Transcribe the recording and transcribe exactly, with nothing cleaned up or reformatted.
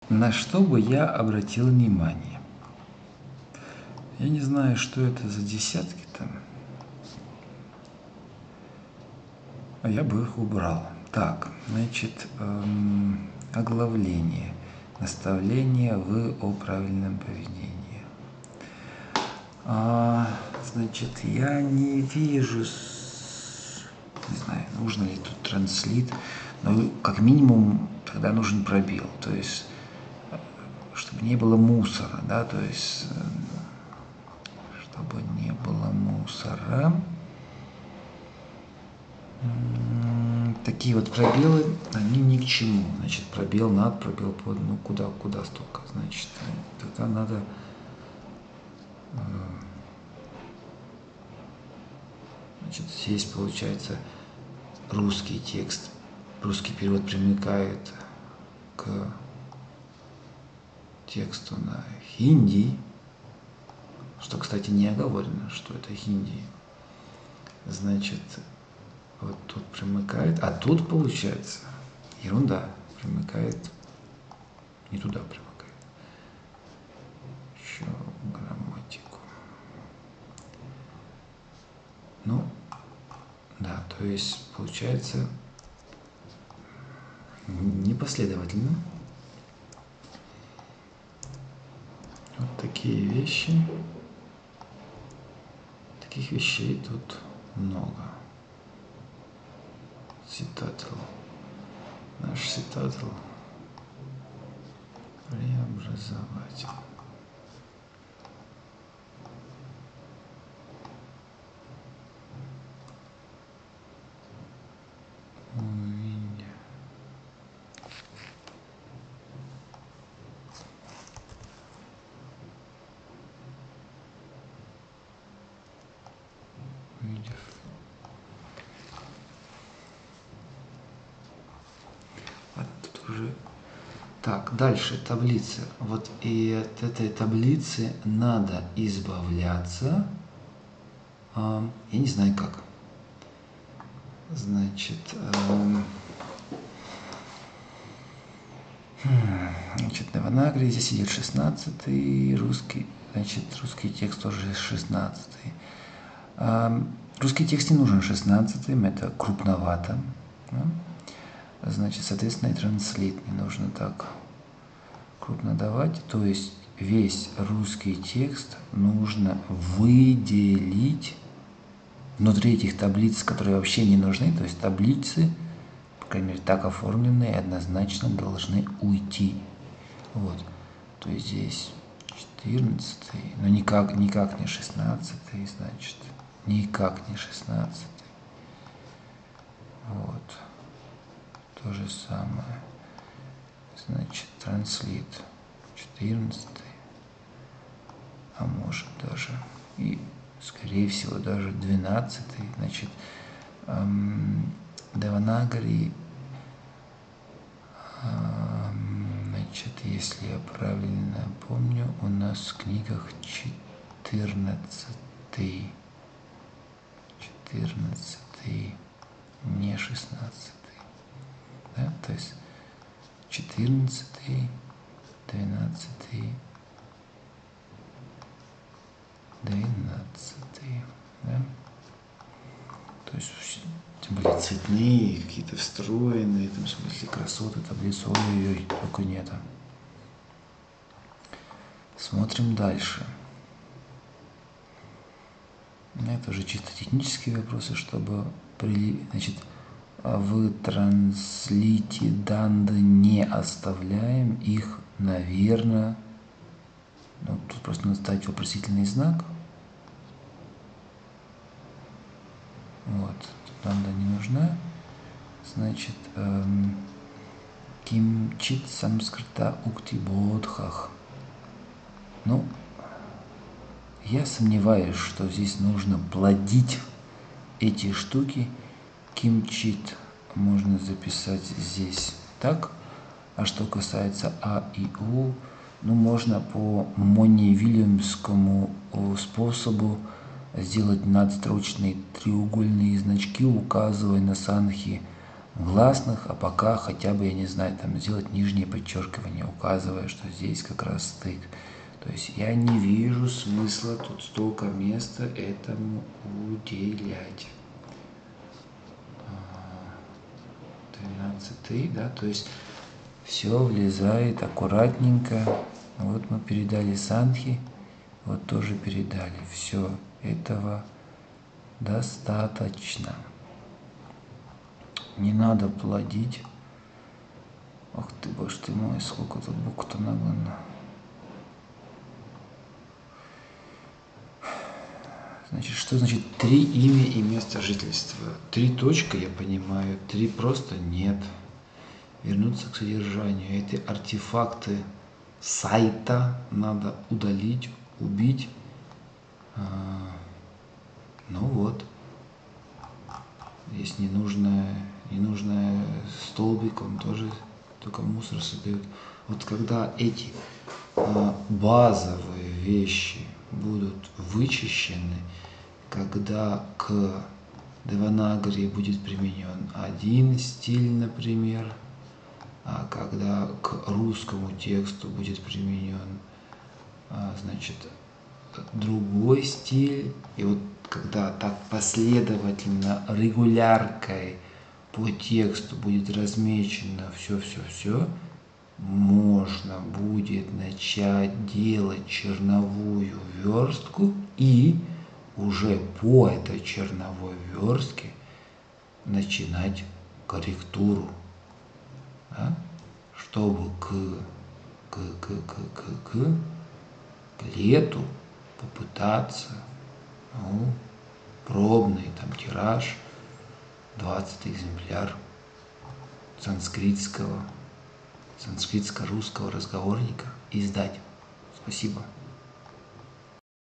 На что бы я обратил внимание? Я не знаю, что это за десятки там. А я бы их убрал. Так, значит, эм, оглавление. Наставление в о правильном поведении. А, значит, я не вижу, не знаю, нужно ли тут транслит, но как минимум тогда нужен пробел, то есть чтобы не было мусора, да, то есть чтобы не было мусора. Такие вот пробелы, они ни к чему. Значит, пробел над, пробел под, ну куда, куда столько. Значит, тогда надо значит, здесь получается русский текст, русский перевод примыкает к тексту на хинди, что, кстати, не оговорено, что это хинди. Значит, вот тут примыкает, а тут получается ерунда, примыкает, не туда примыкает. Еще грамматику. Ну, да, то есть получается непоследовательно. Вот такие вещи. Таких вещей тут много. Цитатл. Наш цитатл преобразователь. Увидя. Увидев. А тут уже... Так, дальше таблица. Вот и от этой таблицы надо избавляться. А, я не знаю как. Значит, эм, значит, Деванагри, здесь идет шестнадцатый, русский, значит, русский текст тоже шестнадцатый. Эм, русский текст не нужен шестнадцатым, это крупновато. Да? Значит, соответственно, и транслит не нужно так крупно давать. То есть весь русский текст нужно выделить внутри этих таблиц, которые вообще не нужны. То есть таблицы, по крайней мере, так оформленные, однозначно должны уйти. Вот. То есть здесь четырнадцатый, но никак, никак не шестнадцатый, значит, никак не шестнадцатый. Вот. То же самое. Значит, транслит четырнадцатый, а может даже и, скорее всего, даже двенадцатый. Значит, эм, Деванагари, эм, значит, если я правильно помню, у нас в книгах четырнадцатый, четырнадцатый, не шестнадцатый. Да? То есть четырнадцатый, двенадцатый, двенадцатый. Да? То есть тем более цветные, какие-то встроенные, там, в смысле красоты, таблицу, ой-ой-ой, только нет. Смотрим дальше. Это уже чисто технические вопросы, чтобы при, значит, в транслите данные не оставляем, их, наверное, ну, тут просто надо ставить вопросительный знак. Вот, данда не нужна. Значит, эм, кимчит самскрита укти бодхах. Ну, я сомневаюсь, что здесь нужно плодить эти штуки. Кимчит можно записать здесь так. А что касается А и У, ну, можно по Монни-Вильямскому способу сделать надстрочные треугольные значки, указывая на санхи гласных, а пока хотя бы, я не знаю, там сделать нижнее подчеркивание, указывая, что здесь как раз стык. То есть я не вижу смысла тут столько места этому уделять. тринадцатый, да, то есть все влезает аккуратненько. Вот мы передали сандхи, вот тоже передали. Все, этого достаточно. Не надо плодить. Ох ты, боже ты мой, сколько тут букв-то нагнано. Значит, что значит три имя и место жительства? Три точка, я понимаю, три просто нет. Вернуться к содержанию. Эти артефакты сайта надо удалить, убить. Ну вот. Здесь ненужное, ненужное столбик, он тоже только мусор создает. Вот когда эти базовые вещи будут вычищены, когда к Деванагари будет применен один стиль, например, а когда к русскому тексту будет применен, значит, другой стиль, и вот когда так последовательно, регуляркой по тексту будет размечено все-все-все, можно будет начать делать черновую верстку и уже по этой черновой верстке начинать корректуру, да? Чтобы к, к, к, к, к, к, к лету попытаться, ну, пробный там тираж, двадцать экземпляр санскритского, санскритско-русского разговорника издать. Спасибо.